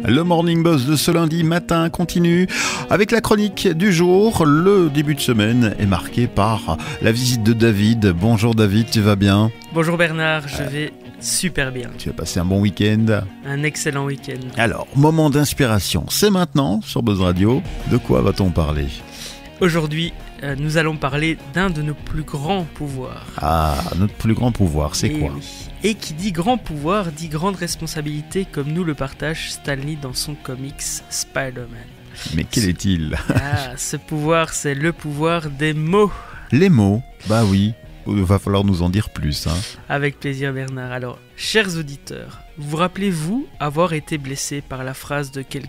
Le Morning Buzz de ce lundi matin continue avec la chronique du jour. Le début de semaine est marqué par la visite de David. Bonjour David, tu vas bien ? Bonjour Bernard, je vais super bien. Tu as passé un bon week-end ? Un excellent week-end. Alors, moment d'inspiration, c'est maintenant sur Buzz Radio. De quoi va-t-on parler ? Aujourd'hui, nous allons parler d'un de nos plus grands pouvoirs. Ah, notre plus grand pouvoir, c'est quoi ? Oui. Et qui dit grand pouvoir, dit grande responsabilité, comme nous le partage Stan Lee dans son comics Spider-Man. Mais quel est-il ? Ce pouvoir, c'est le pouvoir des mots. Les mots ? Bah oui, il va falloir nous en dire plus. Avec plaisir Bernard. Alors, chers auditeurs, vous rappelez-vous avoir été blessé par la phrase de quelqu'un ?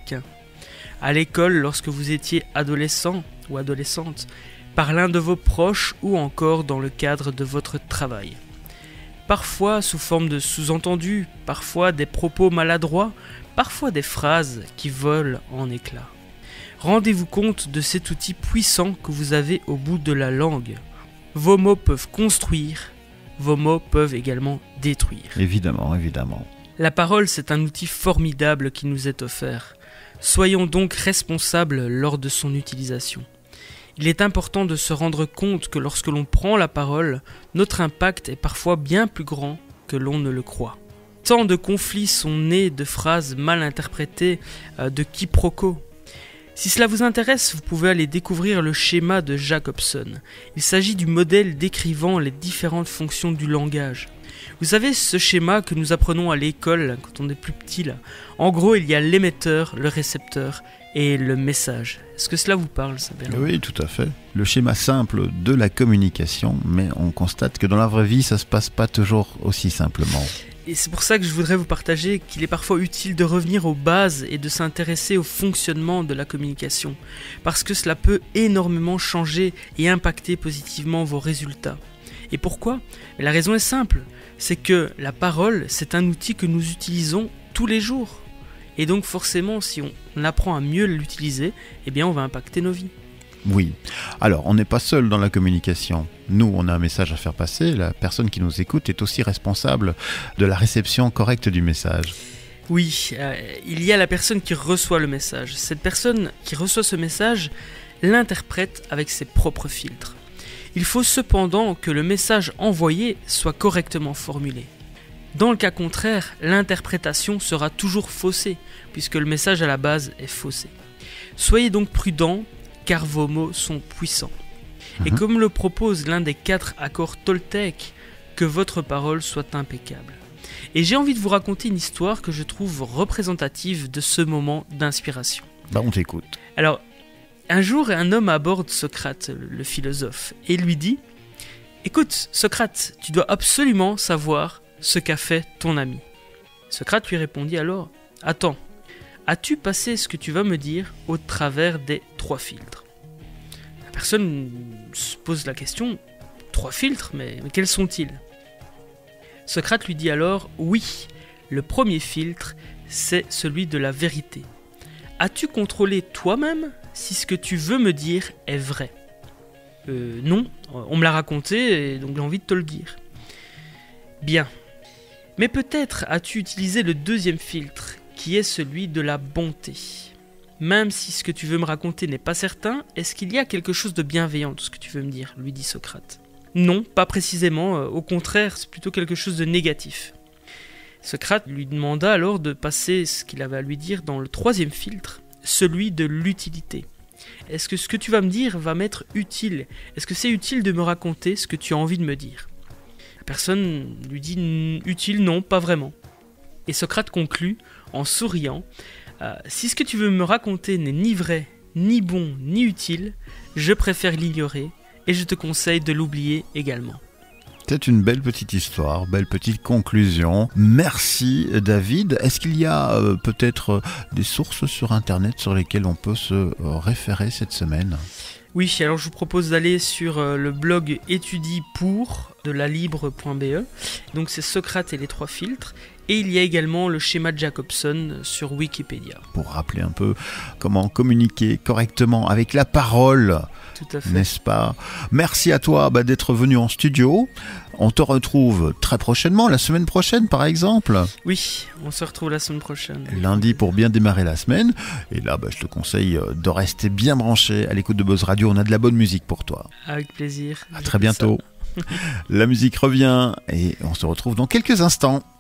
À l'école, lorsque vous étiez adolescent ou adolescente, par l'un de vos proches ou encore dans le cadre de votre travail. Parfois sous forme de sous-entendus, parfois des propos maladroits, parfois des phrases qui volent en éclats. Rendez-vous compte de cet outil puissant que vous avez au bout de la langue. Vos mots peuvent construire, vos mots peuvent également détruire. Évidemment, évidemment. La parole, c'est un outil formidable qui nous est offert. Soyons donc responsables lors de son utilisation. Il est important de se rendre compte que lorsque l'on prend la parole, notre impact est parfois bien plus grand que l'on ne le croit. Tant de conflits sont nés de phrases mal interprétées, de quiproquos. Si cela vous intéresse, vous pouvez aller découvrir le schéma de Jacobson. Il s'agit du modèle décrivant les différentes fonctions du langage. Vous savez, ce schéma que nous apprenons à l'école quand on est plus petit là. En gros, il y a l'émetteur, le récepteur et le message. Est-ce que cela vous parle, ça, Bernard ? Oui, tout à fait. Le schéma simple de la communication, mais on constate que dans la vraie vie, ça se passe pas toujours aussi simplement. Et c'est pour ça que je voudrais vous partager qu'il est parfois utile de revenir aux bases et de s'intéresser au fonctionnement de la communication, parce que cela peut énormément changer et impacter positivement vos résultats. Et pourquoi ? La raison est simple, c'est que la parole, c'est un outil que nous utilisons tous les jours. Et donc forcément, si on apprend à mieux l'utiliser, eh bien on va impacter nos vies. Oui. Alors, on n'est pas seul dans la communication. Nous, on a un message à faire passer. La personne qui nous écoute est aussi responsable de la réception correcte du message. Oui, il y a la personne qui reçoit le message. Cette personne qui reçoit ce message l'interprète avec ses propres filtres. Il faut cependant que le message envoyé soit correctement formulé. Dans le cas contraire, l'interprétation sera toujours faussée, puisque le message à la base est faussé. Soyez donc prudents, car vos mots sont puissants. Et comme le propose l'un des 4 accords Toltec, que votre parole soit impeccable. Et j'ai envie de vous raconter une histoire que je trouve représentative de ce moment d'inspiration. On t'écoute. Alors, un jour, un homme aborde Socrate, le philosophe, et lui dit « Écoute, Socrate, tu dois absolument savoir ce qu'a fait ton ami. » Socrate lui répondit alors « Attends, as-tu passé ce que tu vas me dire au travers des 3 filtres ?» La personne se pose la question « 3 filtres, mais quels sont-ils » Socrate lui dit alors « Oui, le premier filtre, c'est celui de la vérité. As-tu contrôlé toi-même si ce que tu veux me dire est vrai ? » Non, on me l'a raconté et donc j'ai envie de te le dire. Bien. Mais peut-être as-tu utilisé le deuxième filtre, qui est celui de la bonté. Même si ce que tu veux me raconter n'est pas certain, est-ce qu'il y a quelque chose de bienveillant dans ce que tu veux me dire ? Lui dit Socrate. Non, pas précisément, au contraire, c'est plutôt quelque chose de négatif. Socrate lui demanda alors de passer ce qu'il avait à lui dire dans le 3e filtre, celui de l'utilité. Est-ce que ce que tu vas me dire va m'être utile ? Est-ce que c'est utile de me raconter ce que tu as envie de me dire ? La personne lui dit « Utile, non, pas vraiment ». Et Socrate conclut en souriant « Si ce que tu veux me raconter n'est ni vrai, ni bon, ni utile, je préfère l'ignorer et je te conseille de l'oublier également. » C'est une belle petite histoire, belle petite conclusion. Merci David. Est-ce qu'il y a peut-être des sources sur Internet sur lesquelles on peut se référer cette semaine ? Oui, alors je vous propose d'aller sur le blog étudie pour de lalibre.be. Donc c'est Socrate et les 3 filtres. Et il y a également le schéma de Jacobson sur Wikipédia. Pour rappeler un peu comment communiquer correctement avec la parole. Tout à fait. N'est-ce pas ? Merci à toi d'être venu en studio. On te retrouve très prochainement, la semaine prochaine par exemple. Oui, on se retrouve la semaine prochaine. Lundi pour bien démarrer la semaine. Et là, je te conseille de rester bien branché à l'écoute de Buzz Radio. On a de la bonne musique pour toi. Avec plaisir. À très bientôt. La musique revient et on se retrouve dans quelques instants.